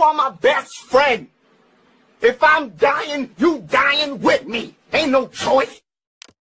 are my best friend. If I'm dying, you dying with me. Ain't no choice.